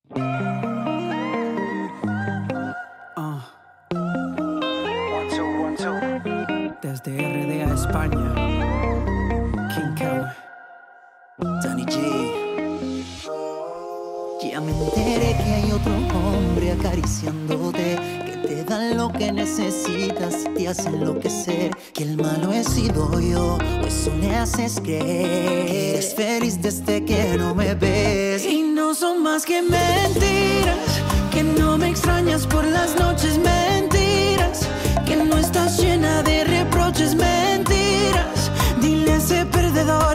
Desde RD a España, King Kau, Danny G. Ya me enteré que hay otro hombre acariciándote, que te dan lo que necesitas y te hace enloquecer. Que el malo he sido yo, o eso le haces creer. Que eres feliz desde que no me ves. y no son más que mentiras, que no me extrañas por las noches, mentiras, que no estás llena de reproches, mentiras. Dile a ese perdedor